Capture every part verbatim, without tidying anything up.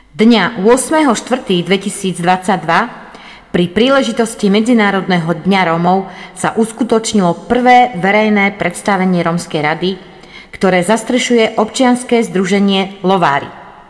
Dňa ôsmeho štvrtého dvetisícdvadsaťdva pri príležitosti Medzinárodného dňa Rómov sa uskutočnilo prvé verejné predstavenie Rómskej rady, ktoré zastrešuje občianske združenie Lovári.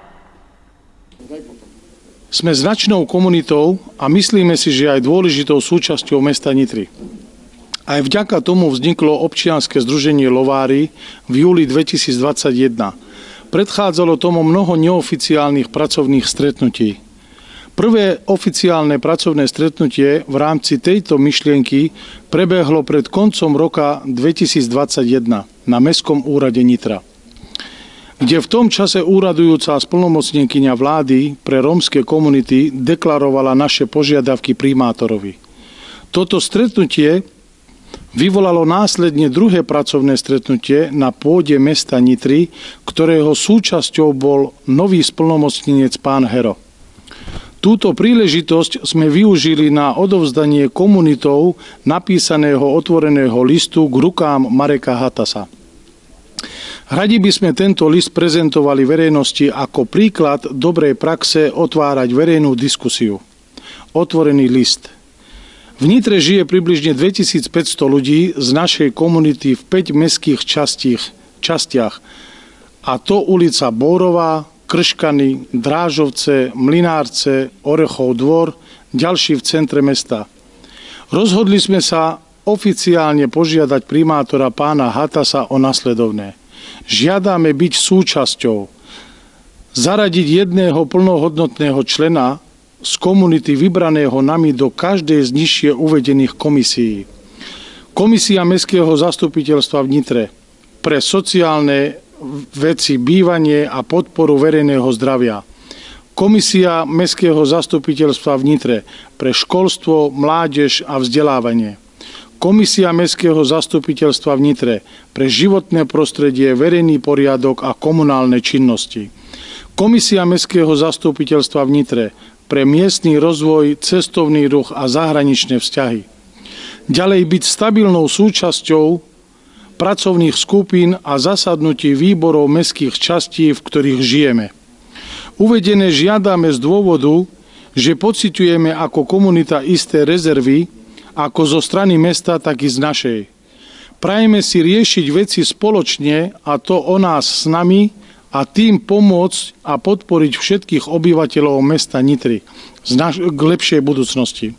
Sme značnou komunitou a myslíme si, že aj dôležitou súčasťou mesta Nitry. Aj vďaka tomu vzniklo občianske združenie Lovári v júli dvetisícdvadsaťjeden. Predchádzalo tomu mnoho neoficiálnych pracovných stretnutí. Prvé oficiálne pracovné stretnutie v rámci tejto myšlienky prebehlo pred koncom roka dvetisícdvadsaťjeden na Mestskom úrade Nitra, kde v tom čase úradujúca splnomocnenkyňa vlády pre rómske komunity deklarovala naše požiadavky primátorovi. Toto stretnutie vyvolalo následne druhé pracovné stretnutie na pôde mesta Nitry, ktorého súčasťou bol nový splnomocnenec pán Hero. Túto príležitosť sme využili na odovzdanie komunitou napísaného otvoreného listu k rukám Mareka Hatasa. Radi by sme tento list prezentovali verejnosti ako príklad dobrej praxe otvárať verejnú diskusiu. Otvorený list. V Nitre žije približne dvetisícpäťsto ľudí z našej komunity v päť mestských častiach, a to ulica Bórová, Krškany, Drážovce, Mlynárce, Orechov dvor, ďalší v centre mesta. Rozhodli sme sa oficiálne požiadať primátora pána Hatasa o nasledovné. Žiadame byť súčasťou, zaradiť jedného plnohodnotného člena z komunity vybraného nami do každej z nižšie uvedených komisií. Komisia Mestského zastupiteľstva v Nitre pre sociálne veci, bývanie a podporu verejného zdravia. Komisia Mestského zastupiteľstva v Nitre pre školstvo, mládež a vzdelávanie. Komisia Mestského zastupiteľstva v Nitre pre životné prostredie, verejný poriadok a komunálne činnosti. Komisia Mestského zastupiteľstva v Nitre pre miestny rozvoj, cestovný ruch a zahraničné vzťahy. Ďalej byť stabilnou súčasťou pracovných skupín a zasadnutí výborov mestských častí, v ktorých žijeme. Uvedené žiadame z dôvodu, že pociťujeme ako komunita isté rezervy, ako zo strany mesta, tak i z našej. Prajeme si riešiť veci spoločne, a to o nás s nami, a tým pomôcť a podporiť všetkých obyvateľov mesta Nitry k lepšej budúcnosti.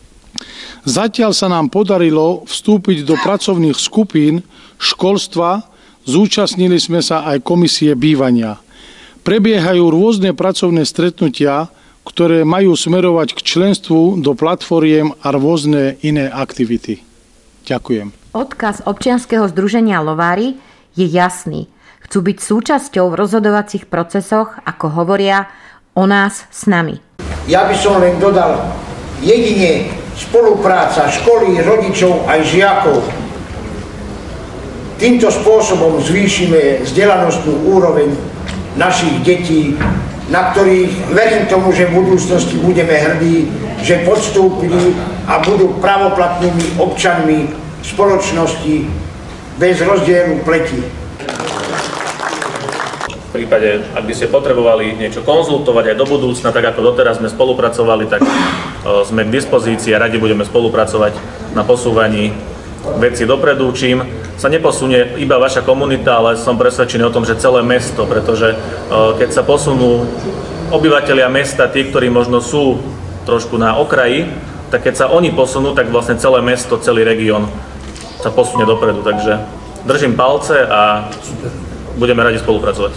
Zatiaľ sa nám podarilo vstúpiť do pracovných skupín školstva, zúčastnili sme sa aj komisie bývania. Prebiehajú rôzne pracovné stretnutia, ktoré majú smerovať k členstvu do platformiem a rôzne iné aktivity. Ďakujem. Odkaz občianskeho združenia Lovári je jasný. Chcú byť súčasťou v rozhodovacích procesoch, ako hovoria, o nás s nami. Ja by som len dodal, jedine spolupráca školy, rodičov aj žiakov. Týmto spôsobom zvýšime vzdelanostnú úroveň našich detí, na ktorých verím tomu, že v budúcnosti budeme hrdí, že podstúpili a budú pravoplatnými občanmi spoločnosti bez rozdielu pleti. V prípade, ak by ste potrebovali niečo konzultovať aj do budúcna, tak ako doteraz sme spolupracovali, tak sme k dispozícii a radi budeme spolupracovať na posúvaní veci dopredu, čím sa neposunie iba vaša komunita, ale som presvedčený o tom, že celé mesto, pretože keď sa posunú obyvatelia mesta, tí, ktorí možno sú trošku na okraji, tak keď sa oni posunú, tak vlastne celé mesto, celý región sa posunie dopredu. Takže držím palce a budeme radi spolupracovať.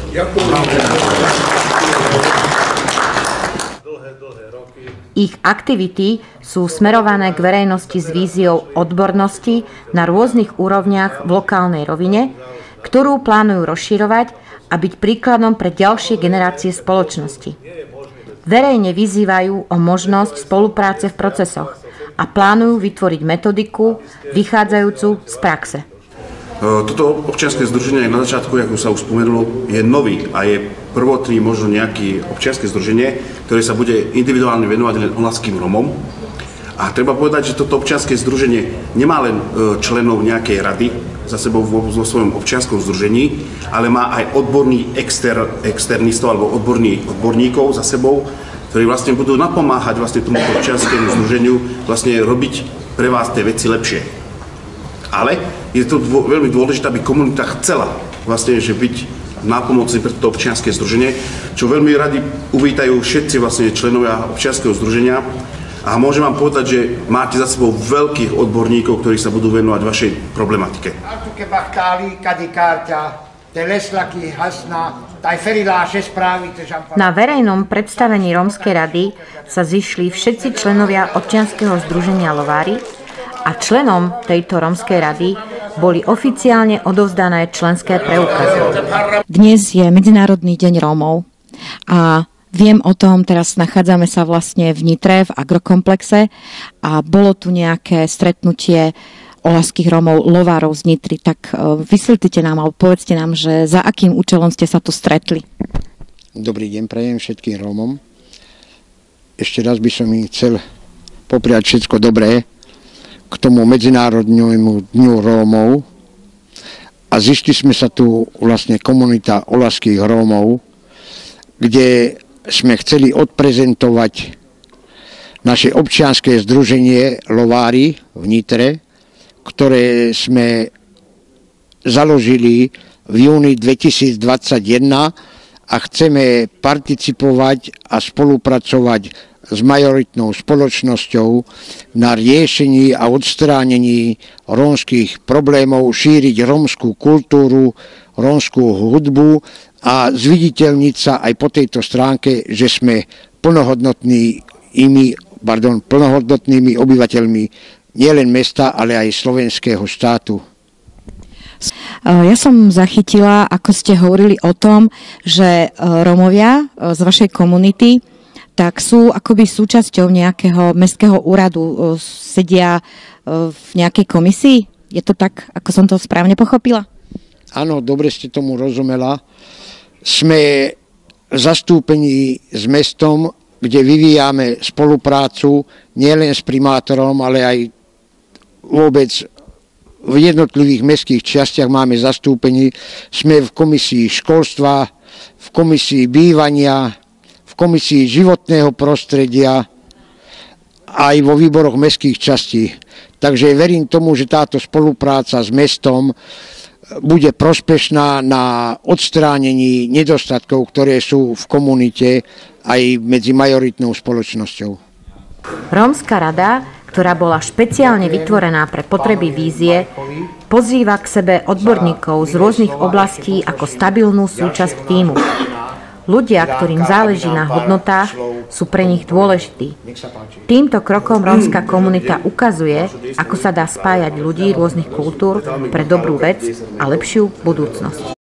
Ich aktivity sú smerované k verejnosti s víziou odbornosti na rôznych úrovniach v lokálnej rovine, ktorú plánujú rozširovať a byť príkladom pre ďalšie generácie spoločnosti. Verejne vyzývajú o možnosť spolupráce v procesoch a plánujú vytvoriť metodiku vychádzajúcu z praxe. Toto občianske združenie na začiatku, ako sa už spomenulo, je nový a je prvotný možno nejaké občianske združenie, ktoré sa bude individuálne venovať len omladským Rómom. A treba povedať, že toto občianske združenie nemá len členov nejakej rady za sebou vo svojom občianskom združení, ale má aj odborný exter, externistov alebo odborný, odborníkov za sebou, ktorí vlastne budú napomáhať vlastne tomuto občianskému združeniu vlastne robiť pre vás tie veci lepšie. Ale je to dô, veľmi dôležité, aby komunita chcela vlastne že byť nápomocný pre to občianske združenie, čo veľmi radi uvítajú všetci vlastne členovia občianskeho združenia. A môžem vám povedať, že máte za sebou veľkých odborníkov, ktorí sa budú venovať vašej problematike. Na verejnom predstavení Rómskej rady sa zišli všetci členovia občianskeho združenia Lovári a členom tejto Rómskej rady boli oficiálne odovzdané členské preukazy. Dnes je Medzinárodný deň Rómov a viem o tom, teraz nachádzame sa vlastne v Nitre, v agrokomplexe a bolo tu nejaké stretnutie oľašských Rómov, Lovárov z Nitry. Tak vysvetlite nám, alebo povedzte nám, že za akým účelom ste sa tu stretli. Dobrý deň, prajem všetkým Rómom. Ešte raz by som im chcel popriať všetko dobré k tomu Medzinárodnému dňu Rómov. A zišli sme sa tu vlastne komunita oľašských Rómov, kde sme chceli odprezentovať naše občianske združenie Lovári v Nitre, ktoré sme založili v júni dvetisícdvadsaťjeden a chceme participovať a spolupracovať s majoritnou spoločnosťou na riešení a odstránení rómskych problémov, šíriť rómskú kultúru, rómskú hudbu a zviditeľniť sa aj po tejto stránke, že sme plnohodnotnými, pardon, plnohodnotnými obyvateľmi nielen mesta, ale aj slovenského štátu. Ja som zachytila, ako ste hovorili o tom, že Rómovia z vašej komunity tak sú akoby súčasťou nejakého mestského úradu, sedia v nejakej komisii? Je to tak, ako som to správne pochopila? Áno, dobre ste tomu rozumela. Sme zastúpení s mestom, kde vyvíjame spoluprácu nielen s primátorom, ale aj vôbec v jednotlivých mestských častiach máme zastúpení. Sme v komisii školstva, v komisii bývania, v komisii životného prostredia aj vo výboroch mestských častí. Takže verím tomu, že táto spolupráca s mestom bude prospešná na odstránení nedostatkov, ktoré sú v komunite aj medzi majoritnou spoločnosťou. Rómska rada, ktorá bola špeciálne vytvorená pre potreby vízie, pozýva k sebe odborníkov z rôznych oblastí ako stabilnú súčasť tímu. Ľudia, ktorým záleží na hodnotách, sú pre nich dôležití. Týmto krokom rómska komunita ukazuje, ako sa dá spájať ľudí rôznych kultúr pre dobrú vec a lepšiu budúcnosť.